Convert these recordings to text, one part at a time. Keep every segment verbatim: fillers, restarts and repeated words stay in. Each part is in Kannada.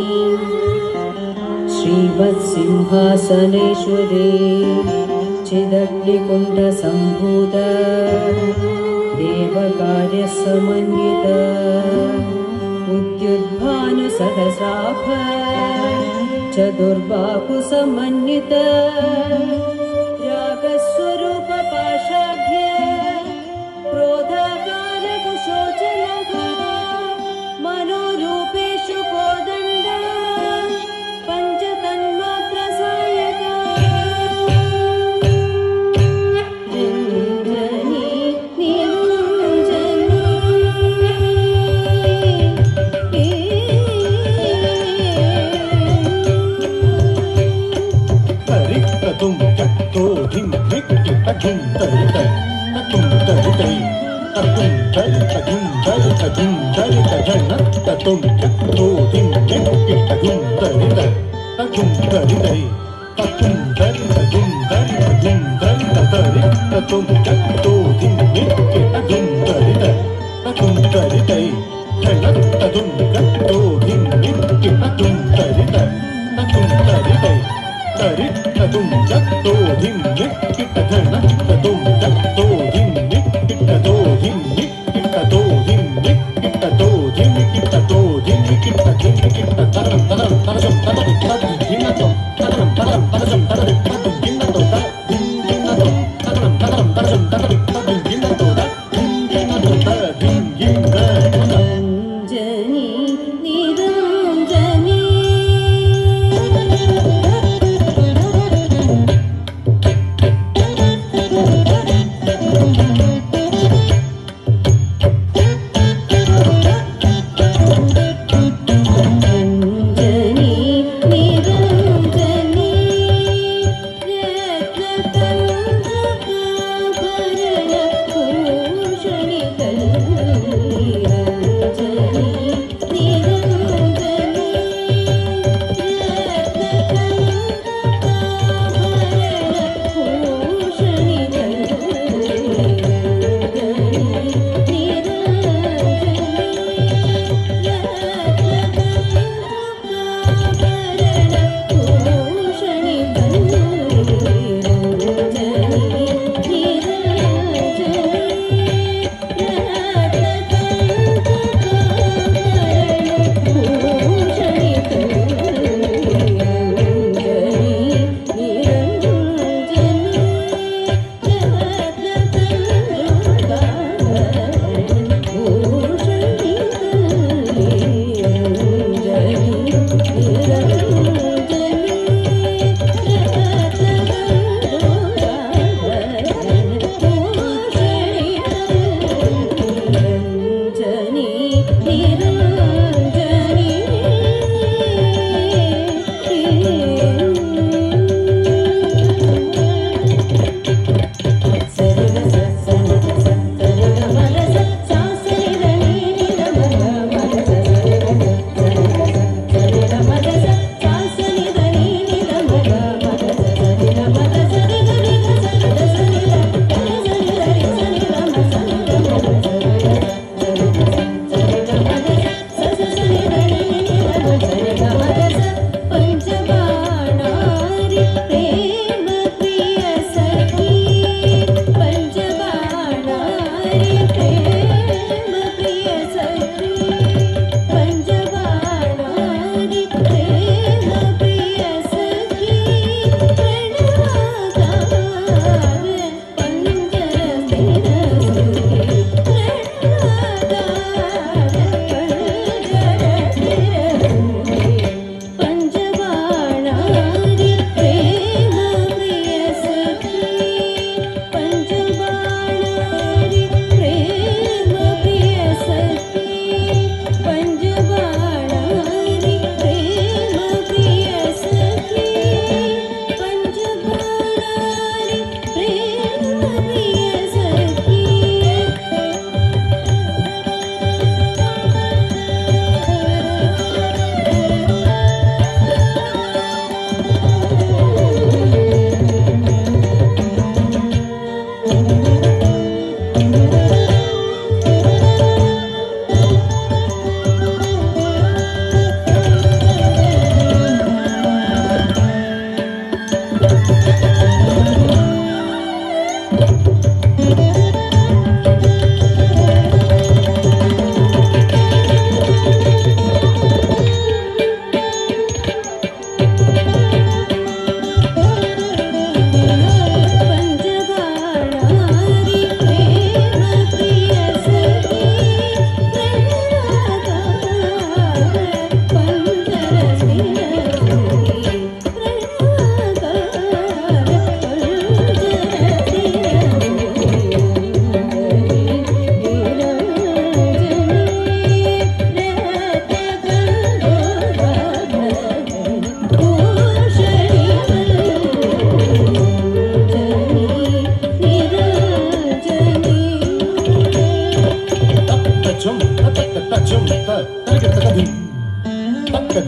श्रीवत्सिंहासनेश्वरी चिदग्निकुण्डसम्भूता देवकार्यसमन्विता उद्युद्भानुसहस्राभ चतुर्बाहुसमन्विता रागस्वरूपपाशाढ्य क्रोधाकारकुशोचनः मनोरूपेषु कोदण्ड पञ्चतन्मात्रसायका रञ्जनी निरञ्जनी तरिक्तुं तत्तो धिं धिक्ति तकिं तरितै ततुं तरितै ततुं तरितकिं तरितकिं तरितजन ततुं तत्तो धिं धिक्ति तकिं तरितै तकिं तरितै ततुं तरितकिं तरितकिं तरिततरि ततुं तत्तो धिं धिक्ति तकिं तरितै ततुं तरितै जन ततुं तत्तो धिं धिक्ति तकिं तरितै ततुं तरितै तरित ततुं तत्तो धिं धिक्ति तजन ततुं तत्तो धिं धिक्ति ततो धिं धिक्ति ततो धिं धिक्ति ततो धिं धिक्ति ततो धिं धिक्ति तधिं धिक्ति ततरं तरं तरजं तरं तदिं धिन्नतो तरं तरं तरजं तरं तदिं धिन्नतो तदिं धिन्नतो तरं तरं तरजं तरं तदिं धिन्नतो तदिं धिन्नतो तदिं धिन्नतो रञ्जनी निरञ्जनी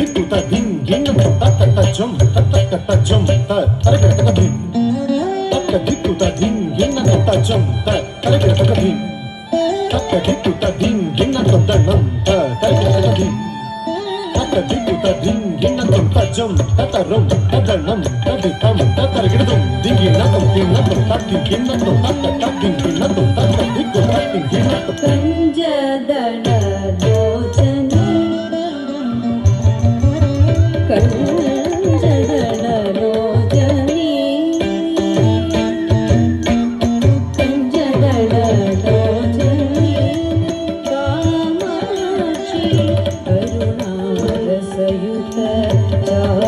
ದಿಕ್ಕು ತ ದಿಂಗಿನ ತತ್ತ ತ ಜಂ ತತ್ತ ತ ಜಂ ತ ತರಗಿಡ ತಕ ಧಿಂ ತಕ್ಕ ದಿಕ್ಕು ತ ದಿಂಗಿನ ತ ಜಂ ತ ತರಗಿಡ ತಕ ಧಿಂ ತಕ್ಕ ದಿಕ್ಕು ತ ದಿಂಗಿನ ತ ನಂ ತ ತರಗಿಡ ತಕ ಧಿಂ ತಕ್ಕ ದಿಕ್ಕು ತ ದಿಂಗಿನ ತ ಜಂ ತತ ರಂ ತದ ನಂ ತದಿ ತಂ ತರಗಿಡ ದುಂ ದಿಂಗಿನ ತ ದಿಂಗಿನ ತ ದಿಂಗಿನ ತ ತತ್ತ ತ ದಿಂಗಿನ ತ ತಕ್ಕ ದಿಕ್ಕು ತ ದಿಂಗಿನ ತ ಕಂಜದಳ ಲೋಚನಿ ಕಂಜದಳ ಲೋಚನಿ ಕಂಜದಳ ಲೋಚನಿ ಕಾಮಾಕ್ಷಿ ಕರುಣಾರಸಯುತ